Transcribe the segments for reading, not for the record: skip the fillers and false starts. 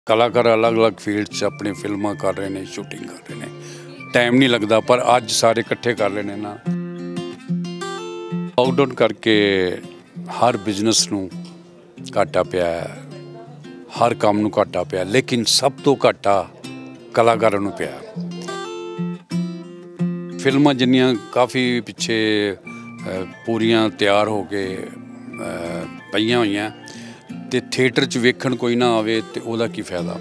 कलाकार अलग अलग फील्ड च अपनी फिल्मां कर रहे हैं, शूटिंग कर रहे हैं। टाइम नहीं लगता, पर अज सारे इकट्ठे कर रहे हैं ना। लॉकडाउन करके हर बिजनेस नूं घाटा पिया, हर काम नूं घाटा पिया, लेकिन सब तो घाटा कलाकारां नूं पिया। फिल्मां जिन्नियां काफ़ी पिछे पूरियां तैयार हो के पईयां होईयां ते थिएटर च वेखण कोई ना आवे ते ओहदा की फायदा।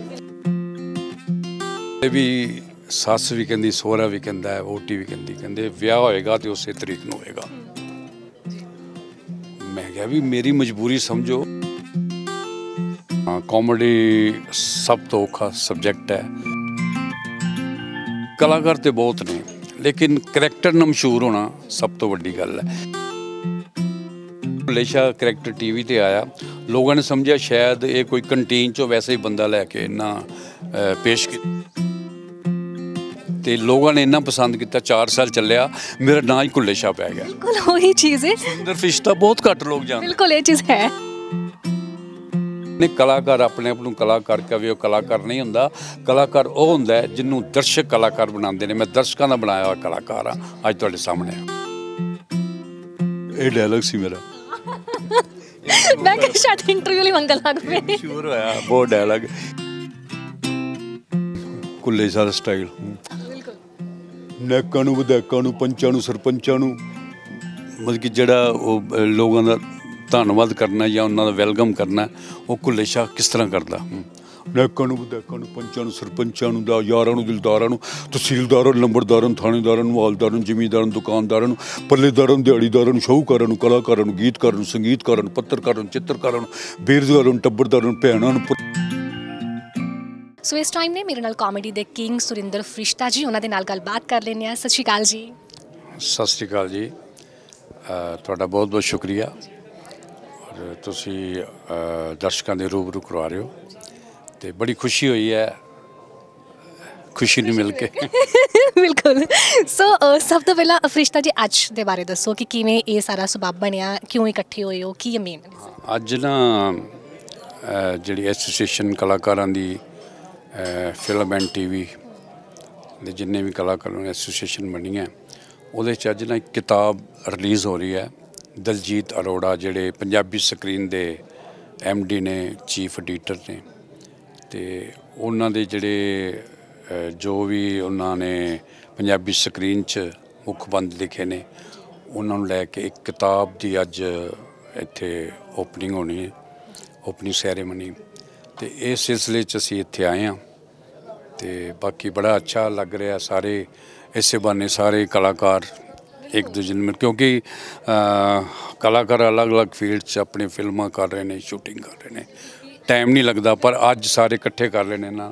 भी सस भी कहती, सोहरा भी कहता है, वोटी भी कहते विआह होएगा तो उस तरीक नूं होएगा। मैं क्या भी मेरी मजबूरी समझो। कॉमेडी सब तो औखा सबजैक्ट है। कलाकार तो बहुत ने, लेकिन करैक्टर ना मशहूर होना सब तो वड्डी गल है। भुल्ले शाह करैक्टर टीवी ते आया, लोगों ने समझा शायद ये कोई कंटीन चो वैसे ही बंदा लैके इन्ना पेश किया ते लोगों ने इन्ना पसंद किया। 4 साल चलिया, मेरा नाम ही भुल्ले शाह पै गया। बिल्कुल वही चीज़ है। सुंदर फिश्ता बहुत घट लोग जानते। बिल्कुल ये चीज़ है। कलाकार अपने आप नूं कलाकार कवे, कलाकार नहीं हुंदा। कलाकार वो हुंदा है जिन्हों दर्शक कलाकार बनाते हैं। मैं दर्शकों का बनाया हुआ कलाकार हाँ, अज तुहाडे सामने। ये डायलॉग सी मेरा। मैं क्या शायद इंटरव्यू ਲਈ ਮੰਗਣ ਲੱਗ ਪਈ। ਸ਼ੂਰ ਹੋਇਆ ਬਹੁਤ ਡਾਇਲੌਗ। ਕੁੱਲੇ ਸਾਰਾ ਸਟਾਈਲ। ਬਿਲਕੁਲ। ਨੈਕਾਂ ਨੂੰ ਵਿਧਾਇਕਾਂ ਨੂੰ ਪੰਚਾਂ ਨੂੰ ਸਰਪੰਚਾਂ ਨੂੰ ਮਤਲਬ ਕਿ ਜਿਹੜਾ ਉਹ ਲੋਕਾਂ ਦਾ ਧੰਨਵਾਦ ਕਰਨਾ ਜਾਂ ਉਹਨਾਂ ਦਾ ਵੈਲਕਮ ਕਰਨਾ, ਉਹ ਕੁੱਲੇ ਸ਼ਾਹ ਕਿਸ ਤਰ੍ਹਾਂ ਕਰਦਾ। ਨੈਕਾਂ ਨੂੰ ਵਿਧਾਇਕਾਂ ਨੂੰ ਪੰਚਾਂ ਨੂੰ ਸਰਪੰਚਾਂ ਨੂੰ ਦਾ ਯਾਰਾਂ ਨੂੰ ਦਿਲਦਾਰਾਂ ਨੂੰ ਤਹਿਸੀਲਦਾਰਾਂ ਨੂੰ ਲੰਬੜਦਾਰਾਂ ਨੂੰ ਥਾਣੇਦਾਰਾਂ ਨੂੰ ਹਵਾਲਦਾਰਾਂ ਨੂੰ ਜ਼ਿਮੀਂਦਾਰਾਂ ਨੂੰ ਦੁਕਾਨਦਾਰਾਂ ਨੂੰ ਪੱਲੇਦਾਰਾਂ ਨੂੰ ਦਿਹਾੜੀਦਾਰਾਂ ਨੂੰ ਸ਼ਾਹੂਕਾਰਾਂ ਨੂੰ ਕਲਾਕਾਰਾਂ ਨੂੰ ਗੀਤਕਾਰਾਂ ਨੂੰ ਸੰਗੀਤਕਾਰਾਂ ਨੂੰ ਪੱਤਰਕਾਰਾਂ ਨੂੰ ਚਿੱਤਰਕਾਰਾਂ ਨੂੰ ਬੇਰੁਜ਼ਗਾਰਾਂ ਨੂੰ ਟੱਬਰਦਾਰਾਂ ਨੂੰ ਭੈਣਾਂ ਨੂੰ। ਸੋ ਇਸ ਟਾਈਮ ਨੇ ਮੇਰੇ ਨਾਲ ਕਾਮੇਡੀ ਦੇ ਕਿੰਗ ਸੁਰਿੰਦਰ ਫਰਿਸ਼ਤਾ ਜੀ, ਉਹਨਾਂ ਦੇ ਨਾਲ ਗੱਲਬਾਤ ਕਰ ਲੈਂਦੇ ਹਾਂ। ਸਤਿ ਸ਼੍ਰੀ ਅਕਾਲ ਜੀ। ਸਤਿ ਸ਼੍ਰੀ ਅਕਾਲ ਜੀ, ਤੁਹਾਡਾ ਬਹੁਤ ਬਹੁਤ ਸ਼ੁਕਰੀਆ। ਔਰ ਤੁਸੀਂ ਦਰਸ਼ਕਾਂ ਦੇ ਰੂਬਰੂ ਕਰਵਾ ਰਹੇ ਹੋ ਤੇ ਬੜੀ ਖੁਸ਼ੀ ਹੋਈ ਹੈ, ਖੁਸ਼ੀ ਨੂੰ ਮਿਲ ਕੇ। ਬਿਲਕੁਲ। ਸੋ ਸਭ ਤੋਂ ਪਹਿਲਾਂ ਫਰਿਸ਼ਤਾ ਜੀ ਅੱਜ ਦੇ ਬਾਰੇ ਦੱਸੋ ਕਿ ਕਿਵੇਂ ਇਹ ਸਾਰਾ ਸਬੱਬ ਬਣਿਆ, ਕਿਉਂ ਇਕੱਠੇ ਹੋਏ ਹੋ, ਕੀ ਮੇਨ? ਅੱਜ ਨਾ ਜਿਹੜੀ ਐਸੋਸੀਏਸ਼ਨ ਕਲਾਕਾਰਾਂ ਦੀ ਫਿਲਮ ਐਂਡ ਟੀਵੀ ਦੇ ਜਿੰਨੇ ਵੀ ਕਲਾਕਾਰਾਂ ਐਸੋਸੀਏਸ਼ਨ ਬਣੀ ਹੈ, ਉਹਦੇ 'ਚ ਅੱਜ ਨਾ ਇੱਕ ਕਿਤਾਬ ਰਿਲੀਜ਼ ਹੋ ਰਹੀ ਹੈ। ਦਲਜੀਤ ਅਰੋੜਾ ਜਿਹੜੇ ਪੰਜਾਬੀ ਸਕਰੀਨ ਦੇ MD ਨੇ, ਚੀਫ ਐਡੀਟਰ ਨੇ, ਤੇ ਉਹਨਾਂ ਦੇ ਜਿਹੜੇ ਜੋ ਵੀ ਉਹਨਾਂ ਨੇ ਪੰਜਾਬੀ ਸਕਰੀਨ 'ਚ ਮੁੱਖਬੰਦ ਲਿਖੇ ਨੇ, ਉਹਨਾਂ ਨੂੰ ਲੈ ਕੇ ਇੱਕ ਕਿਤਾਬ ਦੀ ਅੱਜ ਇੱਥੇ ਓਪਨਿੰਗ ਹੋਣੀ ਹੈ, ਓਪਨਿੰਗ ਸੈਰੇਮਨੀ। ਤੇ ਇਸ ਸਿਲਸਿਲੇ 'ਚ ਅਸੀਂ ਇੱਥੇ ਆਏ ਹਾਂ ਤੇ ਬਾਕੀ ਬੜਾ ਅੱਛਾ ਲੱਗ ਰਿਹਾ। ਸਾਰੇ ਇਸੇ ਬਹਾਨੇ ਸਾਰੇ ਕਲਾਕਾਰ एक दूजे में, क्योंकि कलाकार अलग अलग फील्ड च अपनी फिल्मां कर रहे हैं, शूटिंग कर रहे हैं। टाइम नहीं लगता, पर अज सारे इकट्ठे कर रहे हैं ना।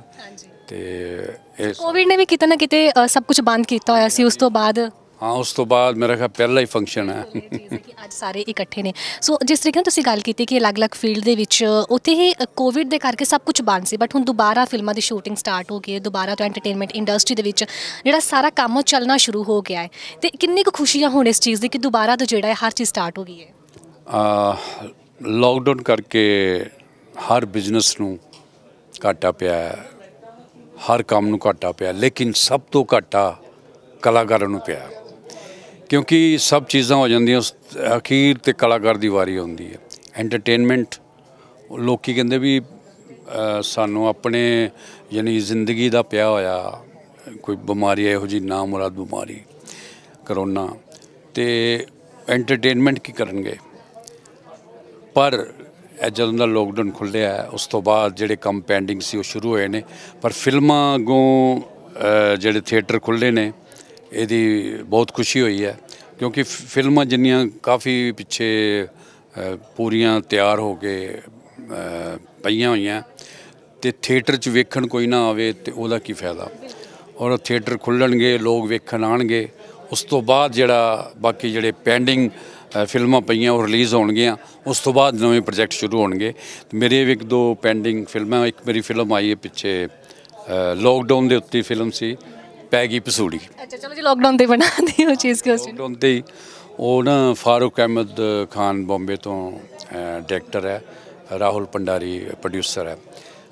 कोविड ने भी किते ना किते सब कुछ बंद किया होया सी। उस तो बाद हाँ, उस तो बाद मेरा ख्याल पहला ही फंक्शन है कि ਅੱਜ ਸਾਰੇ ਇਕੱਠੇ ਨੇ। ਸੋ ਜਿਸ ਤਰੀਕੇ ਨਾਲ ਤੁਸੀਂ ਗੱਲ ਕੀਤੀ ਕਿ ਅਲੱਗ-ਅਲੱਗ ਫੀਲਡ ਦੇ ਵਿੱਚ ਉੱਥੇ ਹੀ ਕੋਵਿਡ ਦੇ ਕਰਕੇ ਸਭ ਕੁਝ ਬੰਦ ਸੀ, ਬਟ ਹੁਣ ਦੁਬਾਰਾ ਫਿਲਮਾਂ ਦੀ ਸ਼ੂਟਿੰਗ ਸਟਾਰਟ ਹੋ ਗਈ ਹੈ, ਦੁਬਾਰਾ ਤੋਂ ਐਂਟਰਟੇਨਮੈਂਟ ਇੰਡਸਟਰੀ ਦੇ ਵਿੱਚ ਜਿਹੜਾ ਸਾਰਾ ਕੰਮ ਚੱਲਣਾ ਸ਼ੁਰੂ ਹੋ ਗਿਆ ਹੈ। ਤੇ ਕਿੰਨੀ ਕੁ ਖੁਸ਼ੀਆਂ ਹੋਣ ਇਸ ਚੀਜ਼ ਦੀ ਕਿ ਦੁਬਾਰਾ ਤੋਂ ਜਿਹੜਾ ਹੈ ਹਰ ਚੀਜ਼ ਸਟਾਰਟ ਹੋ ਗਈ ਹੈ। ਲੌਕਡਾਊਨ ਕਰਕੇ ਹਰ ਬਿਜ਼ਨਸ ਨੂੰ ਘਾਟਾ ਪਿਆ, ਹਰ ਕੰਮ ਨੂੰ ਘਾਟਾ ਪਿਆ, ਲੇਕਿਨ ਸਭ ਤੋਂ ਘਾਟਾ ਕਲਾਕਾਰਾਂ ਨੂੰ ਪਿਆ। क्योंकि सब चीज़ा हो जांदियां, अखीर ते कलाकार की वारी आउंदी है। एंटरटेनमेंट लोग कहते भी सानू अपने यानी जिंदगी का पिया होया कोई बीमारी इहो जी ना मुराद बीमारी करोना, तो एंटरटेनमेंट की करनगे। पर जदों दा लॉकडाउन खुलिया उस तो बाद जिहड़े काम पेंडिंग सी वो शुरू होए ने। पर फिल्मां अगों जिहड़े थिएटर खुले ने, ਇਹਦੀ बहुत खुशी हुई है, क्योंकि फिल्मां जिन्नियां काफ़ी पिछे पूरियां तैयार हो के पईयां होईयां ते थिएटर च वेखण कोई ना आवे ते ओहदा की फायदा। और थिएटर खुल्लणगे, लोग वेखण आउणगे, उस तो बाद जिहड़ा बाकी जिहड़े पेंडिंग फिल्मां पईयां वो रिलीज़ होणगियां, उस तो बाद नवे प्रोजैक्ट शुरू होणगे। मेरे एक दो पेंडिंग फिल्मां, एक मेरी फिल्म आई है पिछे लॉकडाउन के उत्ते फिल्म सी पै गई पसूड़ी। अच्छा चलो जी, लॉकडाउन ते बना दी वो चीज़ के लॉकडाउन ते ही वो ना फारूक अहमद खान बॉम्बे तो डायरैक्टर है, राहुल भंडारी प्रोड्यूसर है।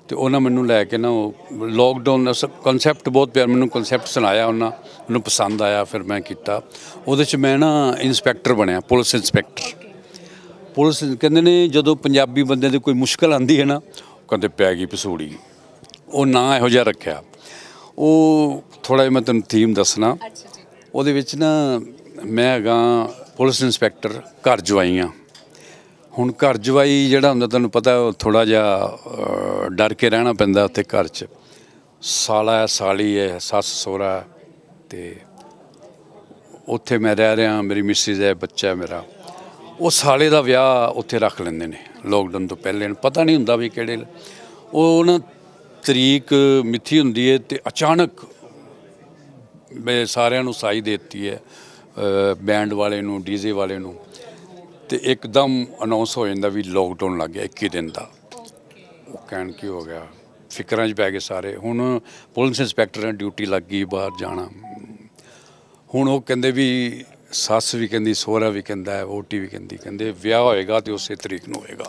तो उन्हें मैनू लैके ना लॉकडाउन कॉन्सैप्ट बहुत प्यार मैनू कॉन्सैप्ट सुनाया उन्होंने पसंद आया। फिर मैं किया वो मैं ना इंस्पैक्टर बनया, पुलिस इंस्पैक्टर। पुलिस कहते ने जो पंजाबी बंदे की कोई मुश्किल आती है ना, कहते पै गई पसूड़ी, वो ना यहो जिहा रखा। वो थोड़ा जिहा मैं तेन थीम दसना, वो ना मैं हैगा पुलिस इंस्पैक्टर घर जवाई हाँ। हुण घर जवाई जिहड़ा हुंदा तुहानूं पता थोड़ा जिहा डर के रहना पैंदा उत्थे घर च। साला है, साली है, सस सहुरा है, ते उत्थे मैं रह रहा, मेरी मिसिज है, बच्चा है मेरा। वो साले दा विआह उत्थे रख लैंदे ने लॉकडाउन तो पहले, पता नहीं हुंदा भी किहड़े वो ना तरीक मिथी हुंदी है, ते अचानक मैं सारिਆਂ ਨੂੰ साई देती है, बैंड वाले नूं, डीजे वाले नूं, तो एकदम अनाउंस हो जाता भी लॉकडाउन लग गया 21 दिन का। वो कहन की हो गया, फिक्रां च पै गए सारे। हुण पुलिस इंस्पैक्टर ड्यूटी लग गई, बाहर जाना। हुण वो कहंदे भी सस भी कहंदी, सोहरा भी कहंदा है, वोटी भी कहंदी, कहंदे विआह होएगा तो उस तरीक नूं होएगा।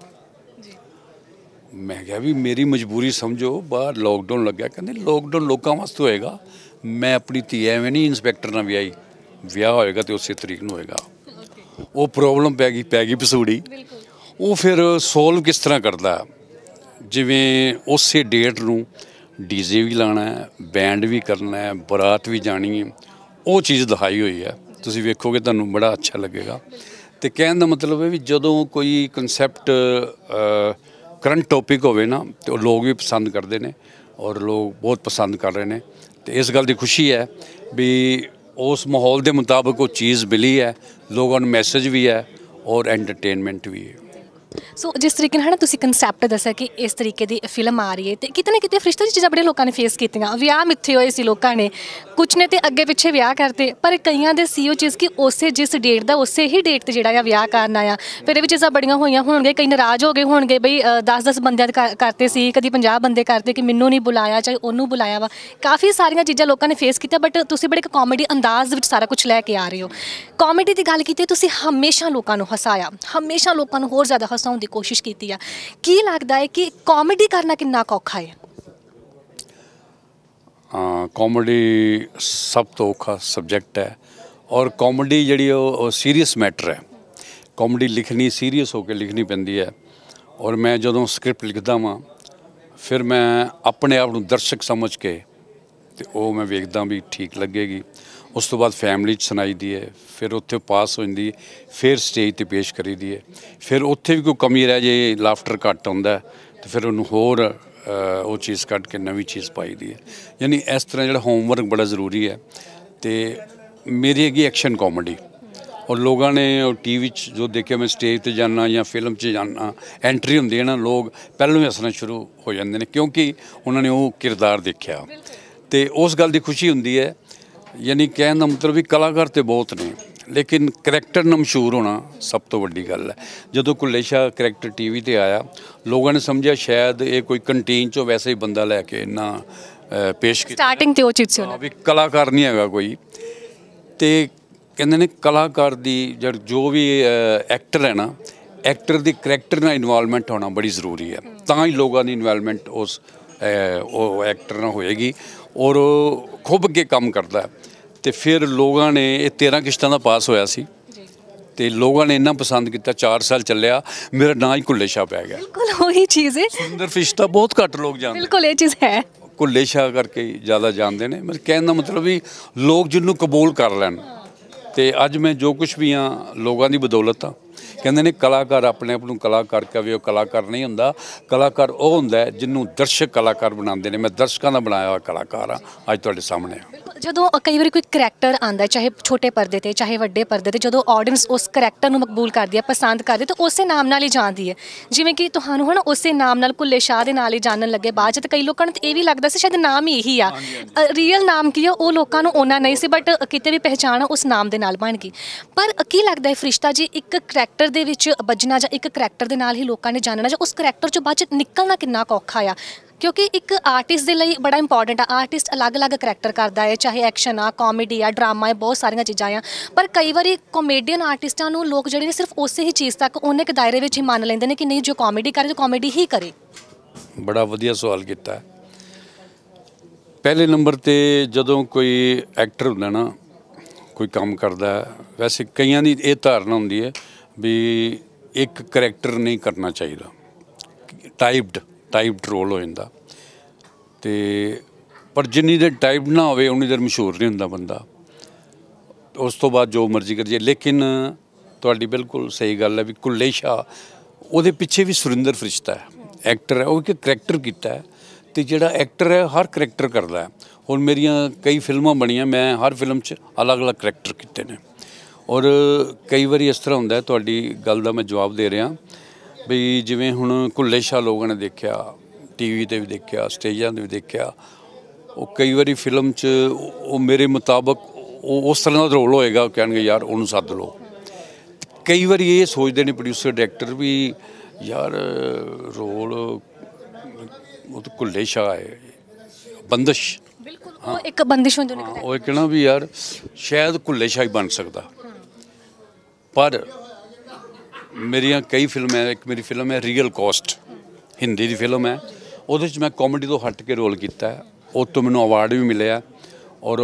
मैं क्या भी मेरी मजबूरी समझो, बाहर लॉकडाउन लग गया। कहंदे लॉकडाउन लोगों वास्ते होएगा, मैं अपनी धी एवें नहीं इंस्पैक्टर नाल विआही, विआह होएगा तो उस तरीक नूं होएगा। वो प्रॉब्लम पै गई पसूड़ी। वो फिर सोल्व किस तरह करता, जिवें उस डेट नूं डीजे भी लाना है, बैंड भी करना है, बरात भी जानी है, वो चीज़ दिखाई हुई है। तुसीं वेखोगे तुहानूं बड़ा अच्छा लगेगा। तो कहने का मतलब है भी जदों कोई कंसैप्ट करंट टॉपिक होवे ना, तो लोग भी पसंद करते हैं और लोग बहुत पसंद कर रहे हैं। तो इस गल की खुशी है भी उस माहौल के मुताबिक वो चीज़ मिली है, लोगों को मैसेज भी है और एंटरटेनमेंट भी है। सो जिस तरीके है ना तुसीं कंसैप्ट दस्सिया कि इस तरीके की फिल्म आ रही है, तो कितने ना कितने फरिश्ता दी चीज़ां बड़े लोगों ने फेस कीतियां। विआह मिथे होए सी लोगों ने, कुछ ने तो अगे पिछे विआह करते, पर कईयां दे सी चीज़ कि उस जिस डेट का उस ही डेट ते जिहड़ा विआह करना आ। फिर भी चीज़ां बड़ियां होईयां होणगे, कई नाराज़ हो गए होणगे बई 10-10 बंदे करते सी, कभी 50 बंदे करते कि मैनूं नहीं बुलाया, चाहे उन्होंने बुलाया वा। काफ़ी सारियां चीज़ां लोगों ने फेस कीतियां, बट तुसीं बड़े कॉमेडी अंदाज विच सारा कुछ लैके आ रहे हो। कॉमेडी की गल कीती, तुसीं हमेशा लोगों को हसाया, हमेशा लोगों को होर ज़्यादा हसाउण की कोशिश की है। की लगता है कि कॉमेडी करना कितना औखा है? हाँ, कॉमेडी सब तो औखा सब्जैक्ट है, और कॉमेडी जी सीरीयस मैटर है। कॉमेडी लिखनी सीरीयस होकर लिखनी पैंदी है। और मैं जो स्क्रिप्ट लिखदा वां, फिर मैं अपने आप को दर्शक समझ के तो मैं वेखदा भी ठीक लगेगी। उस तो बाद फैमिली सुनाई दी है, फिर उत्थे पास हो जाती है, फिर स्टेज पर पेश करी दी है। फिर उत्थे भी कोई कमी रह जाए, लाफ्टर घट आउंदा है, तो फिर उन्होंने होर वो चीज़ कट के नवी चीज़ पाई दी है। यानी इस तरह जो होमवर्क बड़ा ज़रूरी है। तो मेरी हैगी एक्शन कॉमेडी, और लोगों ने टीवी जो देखे, मैं स्टेज पर जाना या फिल्म च जाना, एंट्री होंदी है ना, लोग पहलों ही हसना शुरू हो जाते हैं, क्योंकि उन्होंने वो किरदार देखा। तो उस गल की खुशी होंदी है। यानी कहने का मतलब भी कलाकार तो बहुत ने, लेकिन करैक्टर ना मशहूर होना सब तो वड्डी गल है। जो कुल्ले शाह करैक्टर टीवी पर आया, लोगों ने समझा शायद ये कोई कंटीन चो वैसे ही बंदा लैके ना पेश किया, स्टार्टिंग ते वो चीज़ भी कलाकार नहीं है कोई। तो कहते ने कलाकार दी जो भी एक्टर है ना, एक्टर दी करैक्टर ना इन्वॉल्वमेंट होना बड़ी ज़रूरी है, तां ही लोगों की इन्वॉल्वमेंट उस एक्टर ना होएगी और खुब के काम करता है। तो फिर लोगों ने ये 13 किश्तां का पास होया सी, तो लोगों ने इन्ना पसंद किया, 4 साल चलिया, मेरा ना ही कुल्ले शाह पै गया। बिल्कुल वही चीज़ है। सुंदर फिश्ता बहुत घट लोग जानते, बिल्कुल ये चीज़ है, कुल्ले शाह करके ज़्यादा जानते हैं। मेरे कहने का मतलब भी लोग जिन्हों कबूल कर लैन। तो अज मैं जो कुछ भी हाँ लोगों की बदौलत हाँ। कहते हैं कलाकार अपने आप को कलाकार कहे, वो कलाकार नहीं होंदा। कलाकार वो होंदा है जिन्हों दर्शक कलाकार बनाते हैं। मैं दर्शकों का बनाया हुआ कलाकार हाँ, अज तुहाडे सामने। जो कई बार कोई करैक्टर आता है, चाहे छोटे परदे ते चाहे वड्डे परदे ते, जो ऑडियंस उस करैक्टर को मकबूल करती है, पसंद करती है, तो उस नाम नाल ही जानती है। जिवें कि तुहानूं है ना उस नाम नाल कुल्ले शाह दे नाल ही जानन लगे, बाद कई लोगों को ये भी लगता सी शायद नाम ही यही आ, रियल नाम की है वो लोगों को उन्ना नहीं सी, बट किते भी पहचान उस नाम के नाल बन गई। पर की लगता है फरिश्ता जी, एक करैक्टर दे विच बजना जां एक करैक्टर दे नाल ही लोगों ने जानना, जां उस करैक्टर चों बाद निकलना कितना औखा आ? क्योंकि एक आर्टिस्ट के लिए बड़ा इंपॉर्टेंट है। आर्टिस्ट अलग अलग करैक्टर करता है, चाहे एक्शन आ, कॉमेडी आ, ड्रामा है, बहुत सारिया चीज़ां आ। पर कई बार कॉमेडियन आर्टिस्टां नूं लोग जिहड़े सिर्फ उस ही चीज़ तक उन्ने के दायरे में ही मान लेंदे ने कि नहीं, जो कॉमेडी करे तो कॉमेडी ही करे। बड़ा वधिया सवाल किया। पहले नंबर ते जदों कोई एक्टर हुंदा ना, कोई काम करता है, वैसे कईयां दी ये धारणा हुंदी है भी एक करैक्टर नहीं करना चाहिए, टाइप्ड रोल हो जाता। तो पर जिन्नी देर टाइप ना होवे उन्नी देर मशहूर नहीं हुंदा बंदा। उस तो बाद जो मर्जी करिए। लेकिन तुहाडी बिल्कुल सही गल है भी कुल्ले शाह ਉਹਦੇ ਪਿੱਛੇ भी सुरिंदर फरिश्ता है, एक्टर है, वो एक करैक्टर किया है। तो जिहड़ा एक्टर है हर करैक्टर करता है। और मेरिया कई फिल्मां बनियां, मैं हर फिल्म च अलग अलग करैक्टर किए हैं। और कई बार इस तरह होंदा है, तुहाडी गल दा मैं जवाब दे रहा भी जिवें हुण कुल्ले शाह लोगों ने देखा, टीवी ते भी देखा, स्टेजां ते भी देखा, वो कई बार फिल्म च वो मेरे मुताबक उस तरह का रोल होएगा, कहेंगे यार उन्होंने सद लो। कई बार ये सोचते हैं प्रोड्यूसर डायरैक्टर भी यार रोल वो तो कुल्ले शाह है, बंदिश। हाँ, एक बंदिश होंदी हाँ, वो कहना भी यार शायद कुल्ले शाह ही बन सकता। पर मेरिया कई फिल्में, एक मेरी फिल्म है रियल कॉस्ट, हिंदी की फिल्म है, वो मैं कॉमेडी तो हट के रोल किया है, उस तो मैंने अवार्ड भी मिले है। और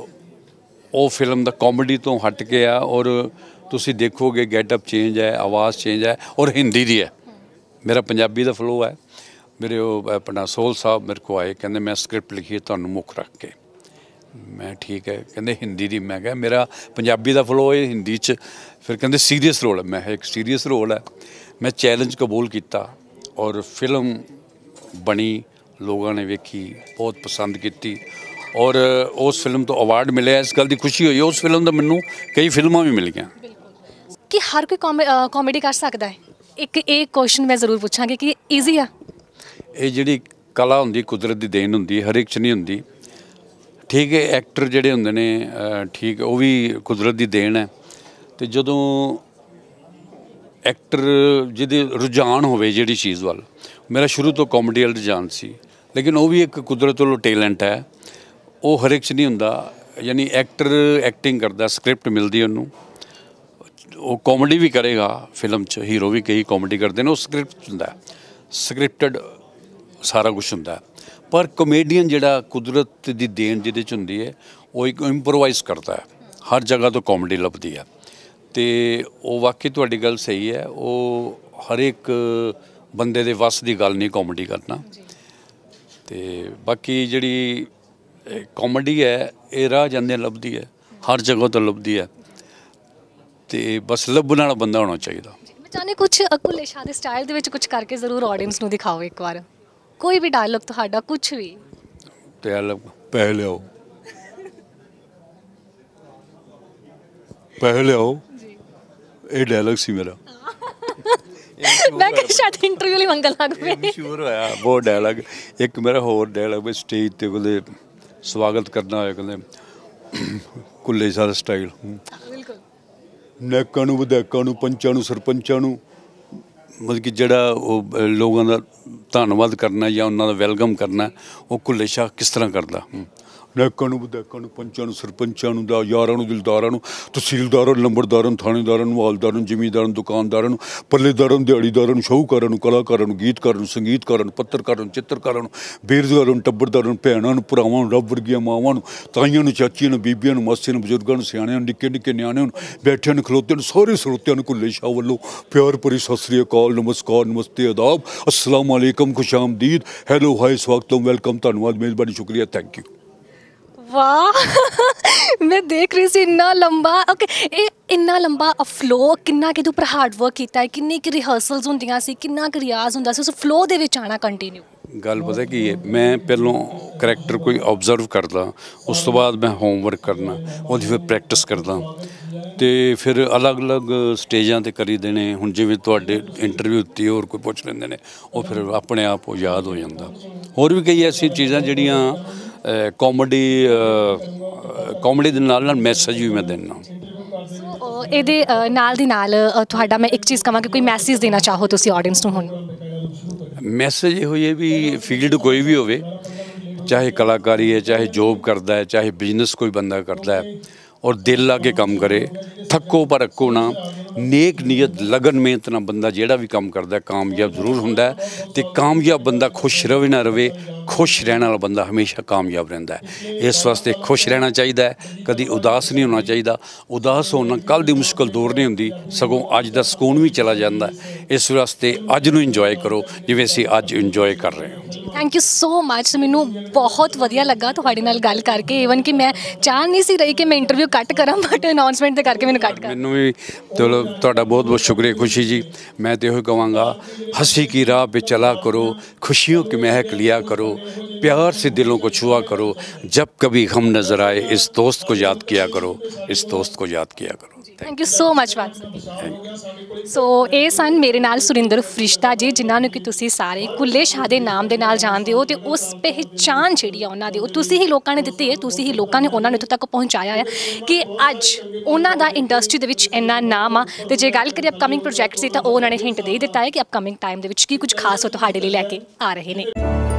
वो फिल्म दा कॉमेडी तो हट के आ, और तुसी देखोगे गैटअप चेंज है, आवाज़ चेंज है, और हिंदी दी है। मेरा पंजाबी दा फ्लो है। मेरे अपना सोल साहब मेरे को आए, कहते मैं स्क्रिप्ट लिखी है तुहानू मुख रख के। मैं ठीक है, कहते हिंदी दी। मैं कहा मेरा पंजाबी दा फ्लो है, हिंदी च। फिर कहते सीरीयस रोल है। मैं एक सीरीयस रोल है। मैं चैलेंज कबूल किया और फिल्म बनी, लोगों ने वेखी, बहुत पसंद की, और उस फिल्म तो अवार्ड मिले। इस गल की खुशी हुई। उस फिल्म का मैनू कई फिल्मां भी मिल गई कि हर कोई कॉमेडी कर सकता है। एक क्वेश्चन मैं जरूर पूछांगी कि ईजी है ये जिहड़ी कला हुंदी, कुदरत की देन हुंदी, हर एक च नहीं हुंदी। ठीक है, एक्टर जिहड़े हुंदे ने ठीक है, वो भी कुदरत की देन है। तो जदों एक्टर जिहदे रुझान होवे जिहड़ी चीज़ वाल, मेरा शुरू तो कॉमेडी वाल रुझान सी, लेकिन वो भी एक कुदरत वालों टैलेंट है। वो हर एक च नहीं हुंदा। यानी एक्टर एक्टिंग करता, स्क्रिप्ट मिलती उन्होंने, वो कॉमेडी भी करेगा फिल्म च, हीरो भी कई कॉमेडी करते हैं, वो स्क्रिप्ट हुंदा, स्क्रिप्टड सारा कुछ हुंदा। पर कॉमेडियन जिहड़ा कुदरत की देन जिहदे च हुंदी है, वो एक इंप्रोवाइज़ करता है, हर जगह तो कॉमेडी लभदी है। तो वो वाकई तुहाडी गल सही है, वो हर एक बंदे दे वस की गल नहीं कॉमेडी करना। तो बाकी जिहड़ी कॉमेडी है ये राह जांदे लभदी है, हर जगह तो लभदी है। तो बस लभण वाला बंदा होना चाहिए। मैं चाहनी कुछ कुल्ले शाह दे स्टाइल दे विच कुछ करके जरूर ऑडियंस नूं दिखाओ एक बार, कोई भी डायलॉग तुहाडा, कुछ भी। डायलॉग पहले आओ, पहले आओ, ये डायलॉग सी मेरा। मैं कहा शायद इंटरव्यू ਲਈ ਮੰਗਣ ਲੱਗ ਪਏ। मशहूर होया बहुत डायलॉग। एक मेरा होर डायलॉग भी स्टेज ते कोले स्वागत करना होया, कहते कुल्ले शाह स्टाइल, बिल्कुल नैकां नूं विधायकां नूं पंचां नूं सरपंचां नूं, मतलब कि जिहड़ा वो लोगों का धन्नवाद करना या उन्होंने वैलकम करना, वो कुल्ले शाह किस तरह करता। नैकां नूं विधायकां नूं पंचां नूं सरपंचां नूं, यारां नूं, दिलदारां नूं, तहसीलदारां नूं, नंबरदारां नूं, थाणेदारां नूं, हवालदारां नूं, जिमीदारां नूं, दुकानदारां नूं, पल्लेदारां नूं, दिहाड़ीदारां नूं, शाहूकारां नूं, कलाकारां नूं, गीतकारां नूं, संगीतकारां नूं, पत्रकारां नूं, चित्रकारां नूं, बेरोज़गारां नूं, टब्बरदारां नूं, भैणां नूं, भरावां नूं, रब वर्गियां मावां नूं, ताईयां नूं, चाचियां नूं, बीबियां नूं, मासियां नूं, बजुर्गां नूं, सियाणियां नूं, निक्के निक्के न्याणियां नूं, बैठियां नूं, खलोतियां नूं, सारे सरोतियां नूं कुल्ले शाह वल्लों प्यार भरी सत श्री अकाल, नमस्कार, नमस्ते, आदाब, अस्सलाम वालेकुम, खुशामदीद, हैलो, हाय, स्वागतम, वेलकम, धन्यवाद, मेहरबानी, शुक्रिया, थैंक यू। वाह, मैं देख रही सी इन्ना लंबा, ओके, इन्ना लंबा फ्लो, किन्ना कि उपर हार्ड वर्क किया है, किन्नी कि रिहर्सल्स होंदियां सी, किन्ना कि रियाज हुंदा सी, उस फ्लो दे विच आना कंटिन्यू। गल पता की है, मैं पहलों करैक्टर कोई ऑबजर्व करदा, उस तो बाद मैं होमवर्क करना, उसकी फिर प्रैक्टिस करदा, तो फिर अलग अलग स्टेजां ते करी देने। हुण जिवें तुहाडे इंटरव्यू दित्ती और कोई पुछ लैंदे ने, वो फिर अपने आप वो याद हो जाता। होर भी कई ऐसी चीज़ां जिहड़ियां कॉमेडी दे नाल नाल मैसेज भी मैं देना। ਇਹਦੇ ਨਾਲ ਦੀ ਨਾਲ ਤੁਹਾਡਾ मैं एक चीज़ कहां कि कोई मैसेज देना चाहो तुसी ऑडियंस ਨੂੰ ਹੁਣ। मैसेज ये है भी फील्ड कोई भी होवे, चाहे कलाकारी है, चाहे जॉब करता है, चाहे बिजनेस कोई बंदा करता है, और दिल ला के काम करे, थको पर अक्को ना, ਨੇਕ ਨੀਅਤ ਲਗਨ ਮਿਹਨਤ ਨਾਲ ਬੰਦਾ ਜਿਹੜਾ ਵੀ ਕੰਮ ਕਰਦਾ ਕਾਮਯਾਬ ਜ਼ਰੂਰ ਹੁੰਦਾ ਹੈ। ਤੇ ਕਾਮਯਾਬ ਬੰਦਾ ਖੁਸ਼ ਰਵੇ ਨਾ ਰਵੇ, ਖੁਸ਼ ਰਹਿਣ ਵਾਲਾ ਬੰਦਾ ਹਮੇਸ਼ਾ ਕਾਮਯਾਬ ਰਹਿੰਦਾ ਹੈ। ਇਸ ਵਾਸਤੇ ਖੁਸ਼ ਰਹਿਣਾ ਚਾਹੀਦਾ ਹੈ, ਕਦੀ ਉਦਾਸ ਨਹੀਂ ਹੋਣਾ ਚਾਹੀਦਾ। ਉਦਾਸ ਹੋਣਾ ਕੱਲ੍ਹ ਦੀ ਮੁਸ਼ਕਲ ਦੂਰ ਨਹੀਂ ਹੁੰਦੀ, ਸਗੋਂ ਅੱਜ ਦਾ ਸਕੂਨ ਵੀ ਚਲਾ ਜਾਂਦਾ ਹੈ। ਇਸ ਵਾਸਤੇ ਅੱਜ ਨੂੰ ਇੰਜੋਏ ਕਰੋ ਜਿਵੇਂ ਅਸੀਂ ਅੱਜ ਇੰਜੋਏ ਕਰ ਰਹੇ ਹਾਂ। Thank you so much. ਮੈਨੂੰ ਬਹੁਤ ਵਧੀਆ ਲੱਗਾ ਤੁਹਾਡੇ ਨਾਲ ਗੱਲ ਕਰਕੇ। ਈਵਨ ਕਿ ਮੈਂ ਚਾਹ ਨਹੀਂ ਸੀ ਰਹੀ ਕਿ ਮੈਂ ਇੰਟਰਵਿਊ ਕੱਟ ਕਰਾਂ, ਬਟ ਅਨਾਉਂਸਮੈਂਟ ਦੇ ਕਰਕੇ ਮੈਨੂੰ ਕੱਟ ਕਰ। ਮੈਨੂੰ ਵੀ ਚਲੋ ਤੁਹਾਡਾ ਬਹੁਤ ਬਹੁਤ ਸ਼ੁਕਰੀਆ ਖੁਸ਼ੀ ਜੀ। मैं तो यही कहूँगा, हंसी की राह पे चला करो, खुशियों की महक लिया करो, प्यार से दिलों को छुआ करो, जब कभी हम नज़र आए इस दोस्त को याद किया करो, इस दोस्त को याद किया करो। ਥੈਂਕ ਯੂ ਸੋ ਮਚ ਬਾਦਸ਼ਾਹ। ਸੋ ਇਹ ਸਨ ਮੇਰੇ ਨਾਲ ਸੁਰਿੰਦਰ ਫਰਿਸ਼ਤਾ ਜੀ, ਜਿਨ੍ਹਾਂ ਨੂੰ ਕਿ ਤੁਸੀਂ ਸਾਰੇ ਕੁੱਲੇ ਸ਼ਾਹ ਦੇ ਨਾਮ ਦੇ ਨਾਲ ਜਾਣਦੇ ਹੋ, ਤੇ ਉਸ ਪਹਿਚਾਣ ਜਿਹੜੀ ਆ ਉਹਨਾਂ ਦੀ ਉਹ ਤੁਸੀਂ ਹੀ ਲੋਕਾਂ ਨੇ ਦਿੱਤੀ ਹੈ, ਤੁਸੀਂ ਹੀ ਲੋਕਾਂ ਨੇ ਉਹਨਾਂ ਨੂੰ ਇੱਥੋਂ ਤੱਕ ਪਹੁੰਚਾਇਆ ਹੈ ਕਿ ਅੱਜ ਉਹਨਾਂ ਦਾ ਇੰਡਸਟਰੀ ਦੇ ਵਿੱਚ ਇੰਨਾ ਨਾਮ ਆ। ਤੇ ਜੇ ਗੱਲ ਕਰੀਏ ਅਪਕਮਿੰਗ ਪ੍ਰੋਜੈਕਟਸ ਦੀ, ਤਾਂ ਉਹ ਉਹਨਾਂ ਨੇ ਹਿੰਟ ਦੇ ਦਿੱਤਾ ਹੈ ਕਿ ਅਪਕਮਿੰਗ ਟਾਈਮ ਦੇ ਵਿੱਚ ਕੀ ਕੁਝ ਖਾਸ ਉਹ ਤੁਹਾਡੇ ਲਈ ਲੈ ਕੇ ਆ ਰਹੇ ਨੇ।